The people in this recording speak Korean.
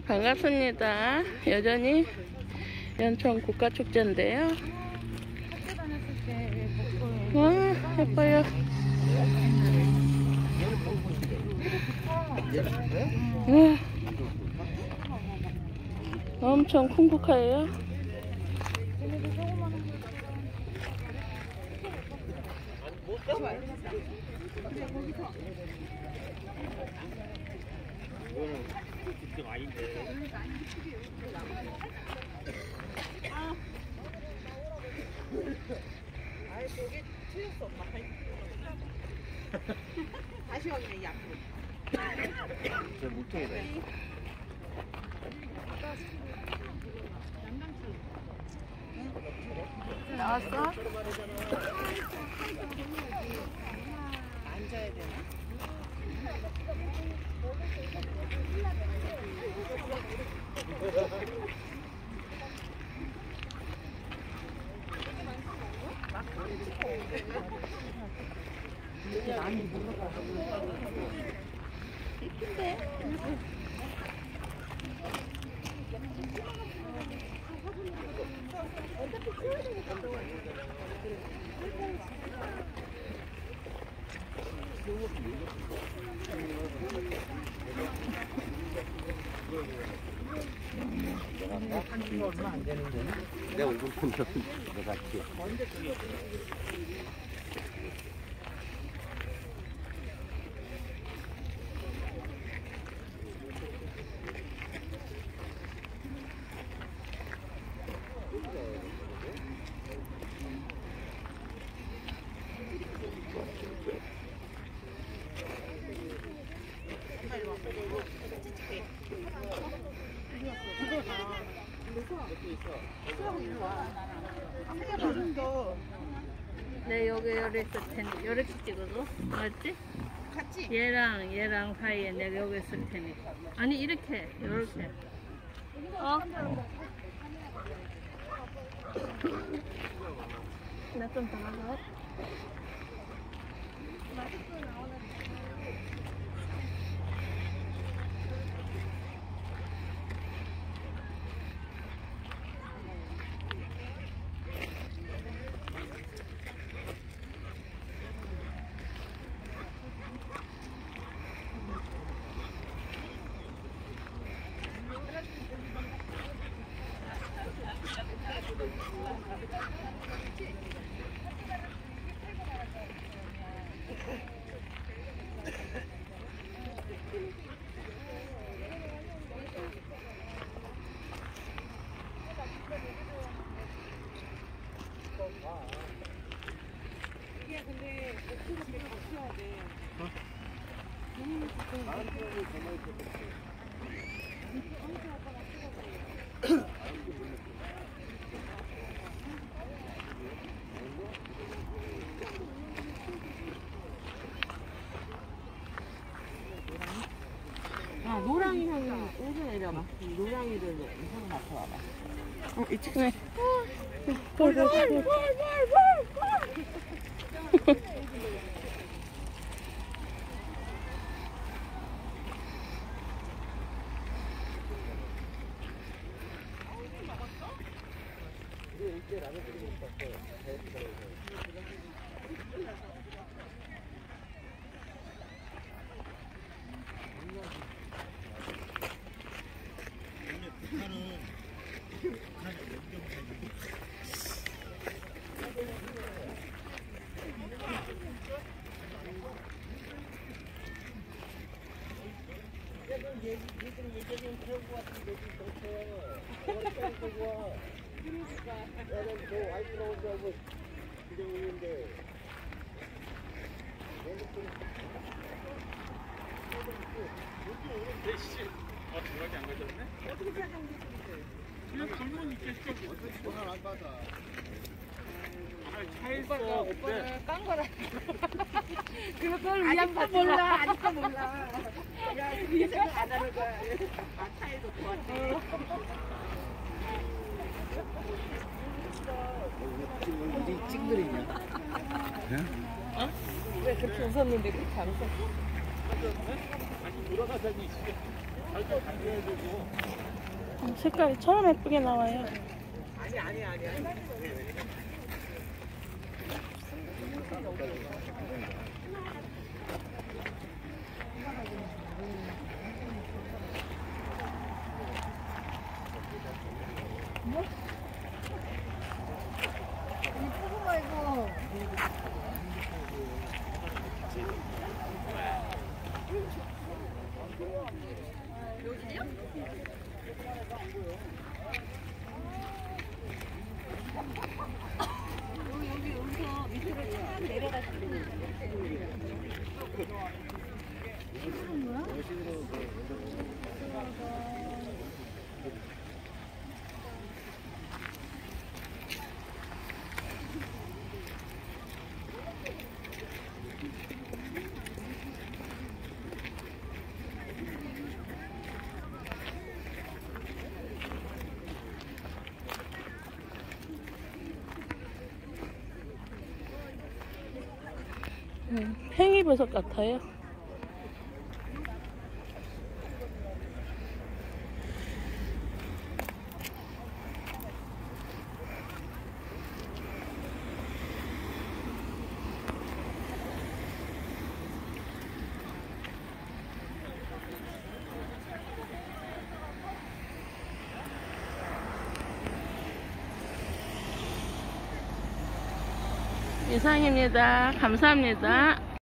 반갑습니다. 여전히 연천 국가축제인데요. 학교 다녔을 때 와, 예뻐요. 와, 엄청 큰 국화예요. 저게 틀렸어, 엄마. 다시 확인해, 약. 저 물통이다. 나왔어? 앉아야 되나? 얼마 안 되는데. 내 얼굴 보면 내가 같이. 네, 여기 열에 있을 테니 이렇게 찍어줘. 맞지? 같이? 얘랑 사이에 내가 여기 있을 테니. 아니 이렇게 이렇게. 어? 나 좀 더 나가. 아, 노랑이 향이 오게 내려봐. 노랑이를 향 맡아봐봐. 이쪽 네. 오빠는 깐 거라. 그걸 위안 몰라. 아직도 몰라. 야, 이게 생각 안 하는 거야. 아, 차에도 좋았대. 어디 찡그리냐? 어? 왜 그렇게 웃었는데 그렇게 안 웃었어? 다시 돌아가자니. 색깔이 처음 예쁘게 나와요. 팽이버섯 같아요. 이상입니다. 감사합니다.